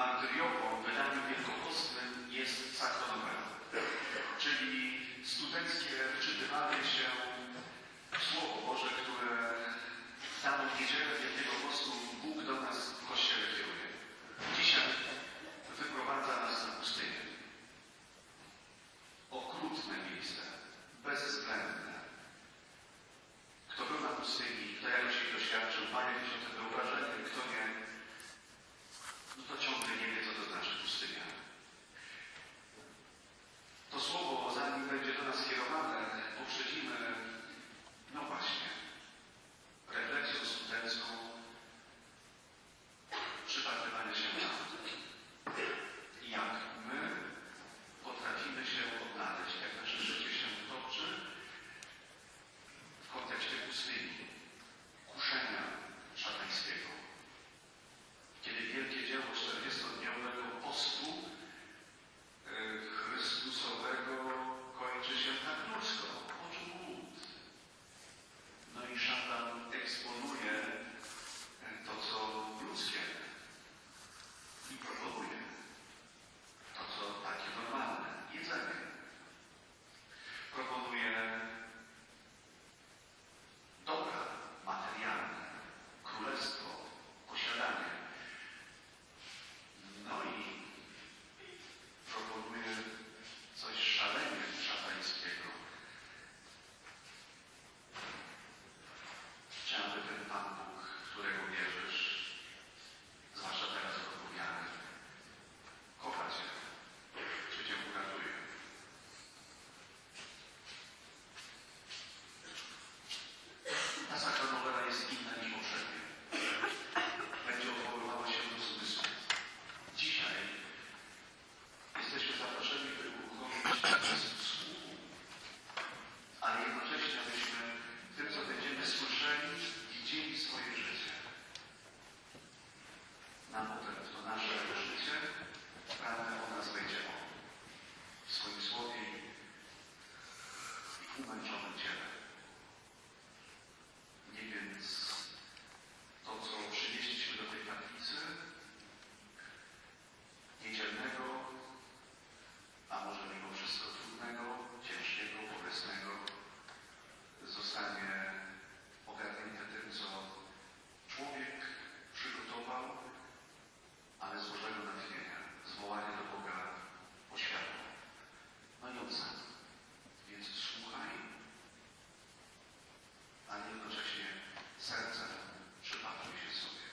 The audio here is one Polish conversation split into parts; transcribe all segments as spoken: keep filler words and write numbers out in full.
martyriową w wydaniu wielkopostnym jest sakronomen, czyli studenckie wczytywanie się w Słowo Boże, które w daną niedzielę Wielkiego Postu Bóg do nas w Kościele kieruje. Dzisiaj wyprowadza nas na pustynię. Okrutne miejsce, bezwzględne. Kto był na pustyni, kto jakoś jej doświadczył, ma jakieś o tym wyobrażenie, kto nie, no to ciągle nie wie, co to znaczy pustynia. To słowo, zanim będzie do nas kierowane, poprzedzimy, no właśnie, refleksją studencką, przypatrywanie się na to, jak my potrafimy się odnaleźć, jak nasze życie się toczy w kontekście pustyni, kuszenia szatańskiego. Kiedy wielkie dzieło czterdziestodniowego postu yy, Chrystusowego kończy się tak ludzko, poczuł głód. No i szatan eksponuje to, co ludzkie i proponuje to, co takie normalne, jedzenie. Proponuje dobra materialne, królestwo, posiadanie. No i proponuje coś szalenie szatańskiego. Czy aby ten Pan Bóg, którego wierzysz, zwłaszcza teraz w roku wiary, kocha Cię, czy Cię uratuje? Ta sakronowela jest inna niż poprzednia. Będzie odwoływała się do zmysłu. Dzisiaj jesteśmy zaproszeni, by uruchomić zmysł słuchu, ale jednocześnie, abyśmy w tym, co będziemy słyszeli, widzieli swoje życie. Na potem to nasze życie prawdę o nas będzie on w swoim słowie i w umęczonym ciele. Nie więc to, co przynieśliśmy do tej kaplicy niedzielnego, a może mimo wszystko trudnego, ciężkiego, bolesnego, zostanie ogarnięte tym, co człowiek przygotował, ale z Bożego natchnienia, zwołanie do Boga poświatło. No i on sam. Więc słuchaj, a jednocześnie sercem przypatruj się sobie.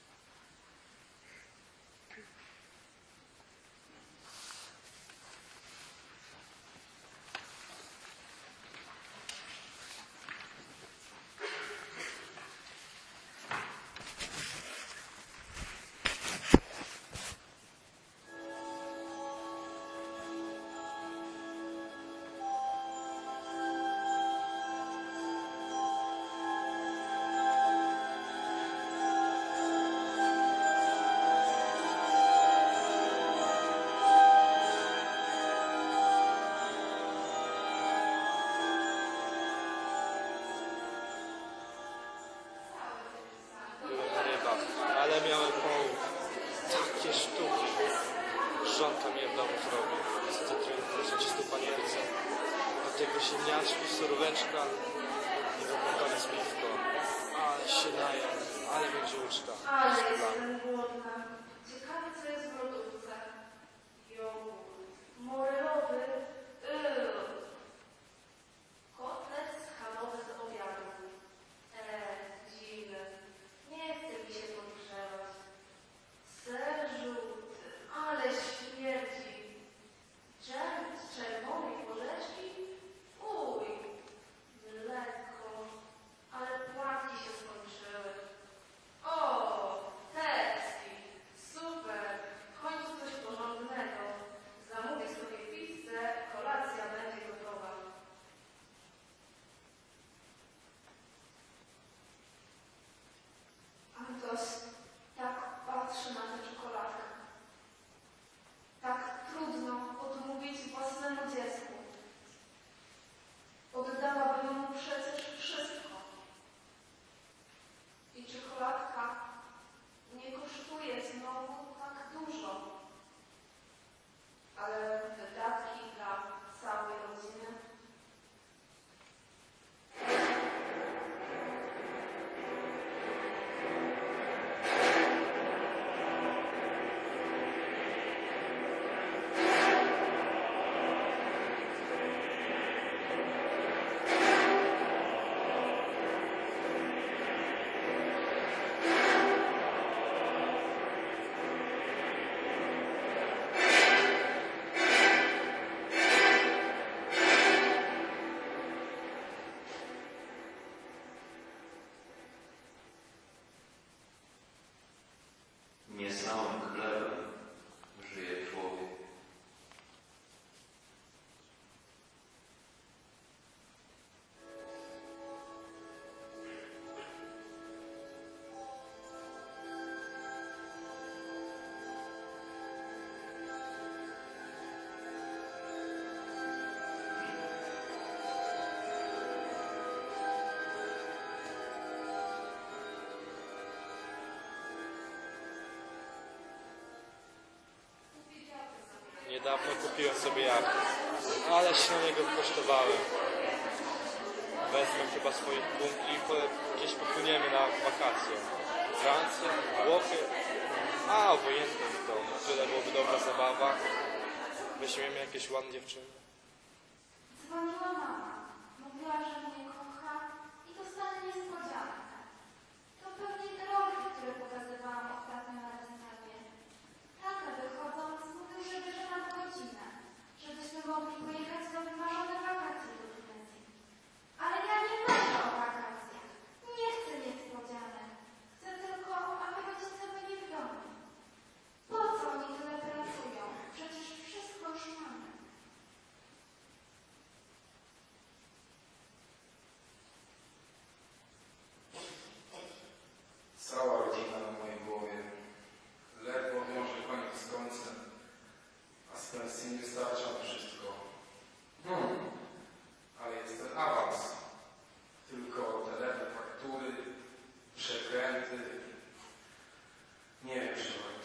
Ale miałem połów. Takie sztuki. Żonka mnie w domu zrobił. Chcę proszę czysto panierce. Do tego ziemniaczki, suróweczka i do koniec piwko. Ale się najem, ale będzie uczta. Ale jestem głodna. Ciekawe, co jest w lodówce. Jogurt. Morelowy. Yy. Kotlet schabowy z obiadu. Eee, dziwny. Nie chce mi się podgrzewać. Ser żółty. Ale śmierdzi. Dżem z czerwonej porzeczki? Uj. Lekko. Ale płatki się skończyły. O, testi. Super. Niedawno kupiłem sobie jacht, ale się na niego kosztowałem. Wezmę chyba swoich kumpli i po- gdzieś popłyniemy na wakacje. Francja, Włochy, a obojętnie to, tyle byłoby dobra zabawa. Weźmiemy jakieś ładne dziewczyny. Dzwoniła mama. Mówiła, że mnie kocha i dostanę niespodziankę. To pewnie te rolki, które pokazywałam ostatnio na wystawie. Tata wychodząc mówił, że bierze nam godzinę, żebyśmy mogli pojechać na wymarzone wakacje do Tunezji. Ale ja nie myślę o wakacjach. Nie chcę niespodzianek. Chcę tylko, aby rodzice byli w domu. Po co oni tyle pracują? Przecież wszystko już mamy. Cała rodzina na mojej głowie. Ledwo wiąże koniec z końcem, a z pensji nie wystarcza na wszystko. Hmm. Ale jest ten awans. Tylko te lewe faktury, przekręty. Nie wiem, czy warto.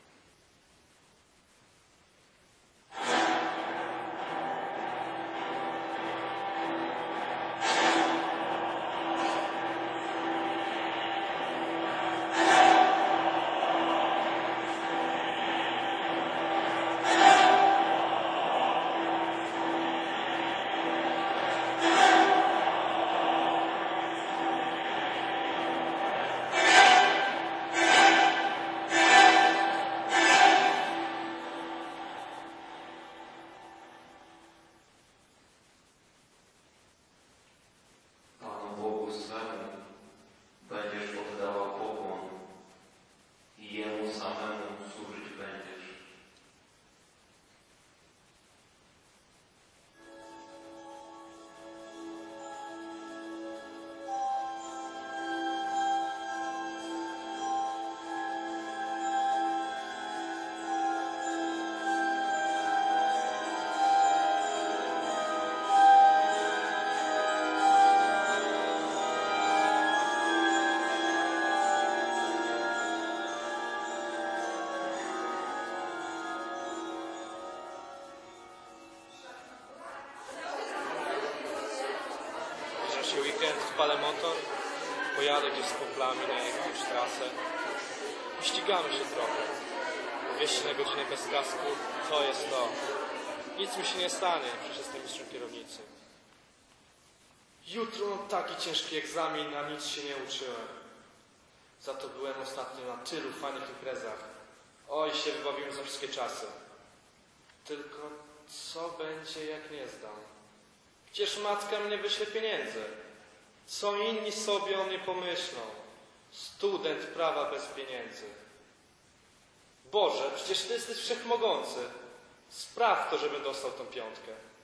Panu Bogu swemu będziesz oddawał pokłon i Jemu samemu służyć będziesz. Bierze się weekend, wpalę motor, pojadę gdzieś z kumplami na jakąś trasę. Ścigamy się trochę. Wieści na godzinę bez kasku, to jest to. Nic mi się nie stanie, przecież jestem mistrzem kierownicy. Jutro mam taki ciężki egzamin, a nic się nie uczyłem. Za to byłem ostatnio na tylu fajnych imprezach. Oj, się wybawiłem za wszystkie czasy. Tylko co będzie, jak nie zdam? Przecież matka mnie wyśle pieniędzy. Co inni sobie o mnie pomyślą? Student prawa bez pieniędzy. Boże, przecież Ty jesteś wszechmogący. Spraw to, żebym dostał tą piątkę.